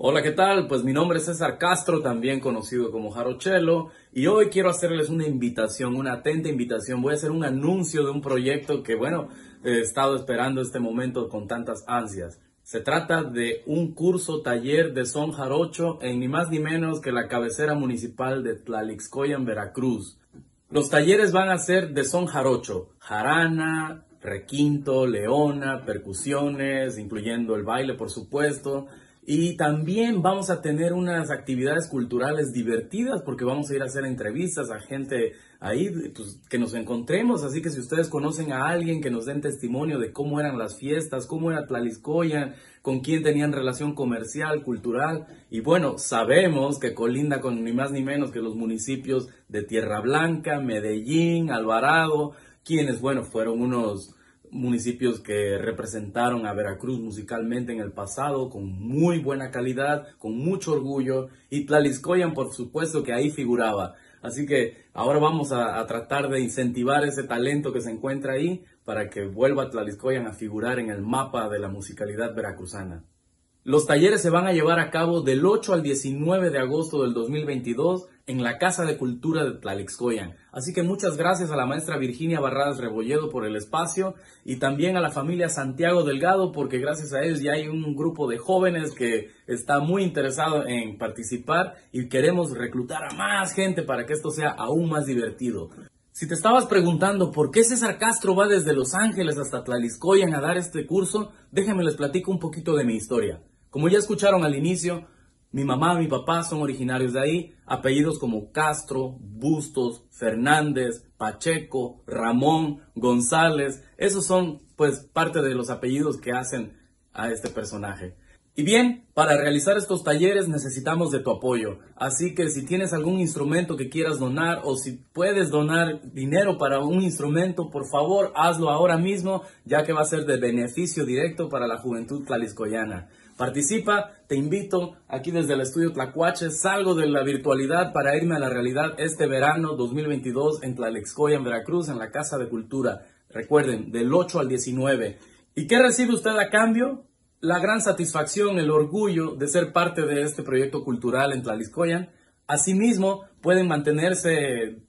Hola, ¿qué tal? Pues mi nombre es César Castro, también conocido como Jarochelo, y hoy quiero hacerles una invitación, una atenta invitación. Voy a hacer un anuncio de un proyecto que, bueno, he estado esperando este momento con tantas ansias. Se trata de un curso taller de son jarocho en ni más ni menos que la cabecera municipal de Tlalixcoyan, Veracruz. Los talleres van a ser de son jarocho, jarana, requinto, leona, percusiones, incluyendo el baile, por supuesto. Y también vamos a tener unas actividades culturales divertidas porque vamos a ir a hacer entrevistas a gente ahí, pues, que nos encontremos. Así que si ustedes conocen a alguien que nos den testimonio de cómo eran las fiestas, cómo era Tlalixcoyan, con quién tenían relación comercial, cultural. Y bueno, sabemos que colinda con ni más ni menos que los municipios de Tierra Blanca, Medellín, Alvarado, quienes, bueno, fueron unos municipios que representaron a Veracruz musicalmente en el pasado con muy buena calidad, con mucho orgullo, y Tlalixcoyan, por supuesto, que ahí figuraba. Así que ahora vamos a tratar de incentivar ese talento que se encuentra ahí para que vuelva Tlalixcoyan a figurar en el mapa de la musicalidad veracruzana. Los talleres se van a llevar a cabo del 8 al 19 de agosto del 2022 en la Casa de Cultura de Tlalixcoyan. Así que muchas gracias a la maestra Virginia Barradas Rebolledo por el espacio y también a la familia Santiago Delgado porque gracias a ellos ya hay un grupo de jóvenes que está muy interesado en participar y queremos reclutar a más gente para que esto sea aún más divertido. Si te estabas preguntando por qué César Castro va desde Los Ángeles hasta Tlalixcoyan a dar este curso, déjenme les platico un poquito de mi historia. Como ya escucharon al inicio, mi mamá y mi papá son originarios de ahí, apellidos como Castro, Bustos, Fernández, Pacheco, Ramón, González, esos son pues parte de los apellidos que hacen a este personaje. Y bien, para realizar estos talleres necesitamos de tu apoyo, así que si tienes algún instrumento que quieras donar o si puedes donar dinero para un instrumento, por favor hazlo ahora mismo, ya que va a ser de beneficio directo para la juventud tlalixcoyana. Participa, te invito aquí desde el estudio Tlacuache, salgo de la virtualidad para irme a la realidad este verano 2022 en Tlalixcoyan, Veracruz, en la Casa de Cultura. Recuerden, del 8 al 19. ¿Y qué recibe usted a cambio? La gran satisfacción, el orgullo de ser parte de este proyecto cultural en Tlalixcoyan. Asimismo, pueden mantenerse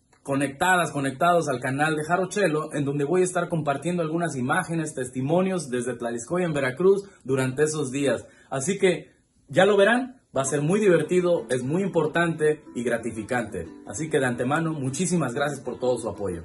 conectados al canal de Jarochelo, en donde voy a estar compartiendo algunas imágenes, testimonios desde Tlalixcoyan, Veracruz, durante esos días. Así que, ya lo verán, va a ser muy divertido, es muy importante y gratificante. Así que de antemano, muchísimas gracias por todo su apoyo.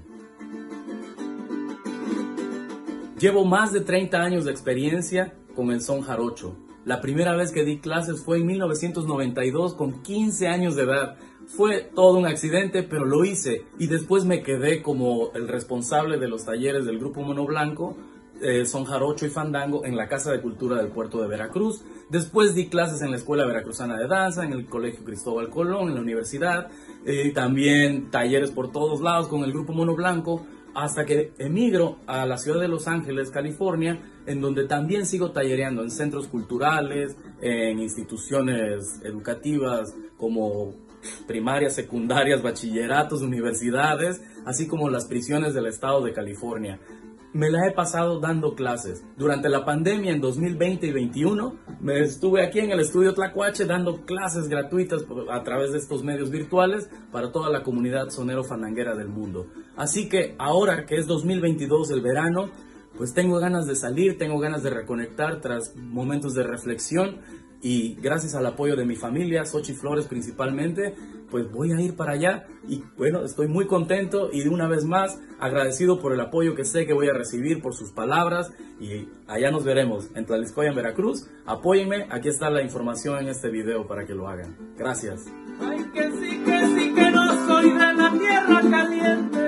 Llevo más de 30 años de experiencia con el son jarocho. La primera vez que di clases fue en 1992 con 15 años de edad. Fue todo un accidente, pero lo hice y después me quedé como el responsable de los talleres del Grupo Mono Blanco, son jarocho y fandango en la Casa de Cultura del Puerto de Veracruz. Después di clases en la Escuela Veracruzana de Danza, en el Colegio Cristóbal Colón, en la universidad, también talleres por todos lados con el Grupo Mono Blanco, hasta que emigro a la ciudad de Los Ángeles, California, en donde también sigo tallereando en centros culturales, en instituciones educativas como primarias, secundarias, bachilleratos, universidades, así como las prisiones del estado de California. Me la he pasado dando clases. Durante la pandemia en 2020 y 2021 me estuve aquí en el estudio Tlacuache dando clases gratuitas a través de estos medios virtuales para toda la comunidad sonero fandanguera del mundo. Así que ahora que es 2022, el verano, pues tengo ganas de salir, tengo ganas de reconectar tras momentos de reflexión y gracias al apoyo de mi familia, Xochitl Flores principalmente, pues voy a ir para allá y bueno, estoy muy contento y de una vez más agradecido por el apoyo que sé que voy a recibir, por sus palabras y allá nos veremos en Tlalixcoyan, Veracruz. Apóyenme, aquí está la información en este video para que lo hagan. Gracias. Ay, que sí, que no soy de la tierra caliente.